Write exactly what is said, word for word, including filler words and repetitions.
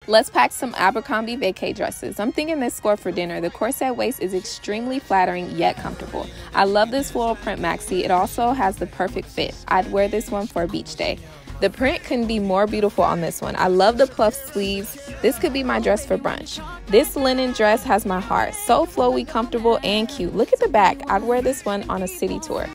Let's pack some Abercrombie vacay dresses. I'm thinking this score for dinner. The corset waist is extremely flattering yet comfortable. I love this floral print maxi. It also has the perfect fit. I'd wear this one for a beach day. The print couldn't be more beautiful on this one. I love the puff sleeves. This could be my dress for brunch. This linen dress has my heart. So flowy, comfortable, and cute. Look at the back. I'd wear this one on a city tour.